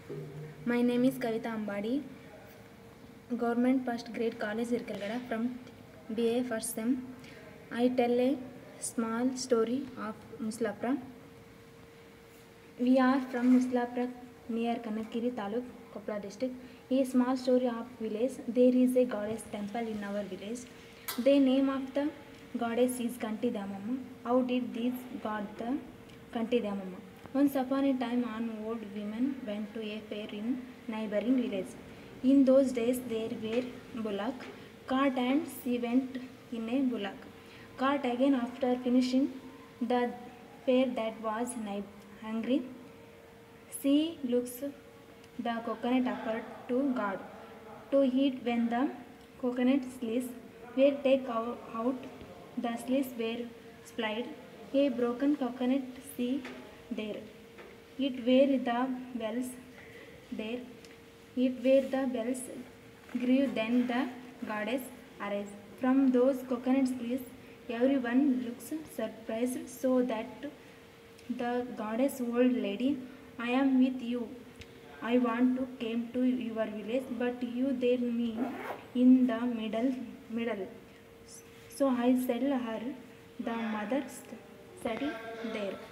My name is Kavita Ambadi, Government First Grade College Irkalgada from BA First Sem. I tell a small story of Muslapura. We are from Muslapura near Kanakiri Taluk, Koppala district. A small story of village. There is a goddess temple in our village. The name of the goddess is Kanti Damamma. How did this got the Kanti Damamma? Once upon a time, an old woman went to a fair in neighboring village. In those days, there were bullock, cart, and she went in a bullock cart again after finishing the fair that was hungry. She looks the coconut offered to God to eat when the coconut slits were taken out. The slits were split. A broken coconut see there. It were the bells there. It were the bells grew. Then the goddess arose. From those coconut slits, everyone looks surprised, so that the goddess old lady, I am with you. I want to came to your village, but you there me in the middle. So I said her, the mother study there.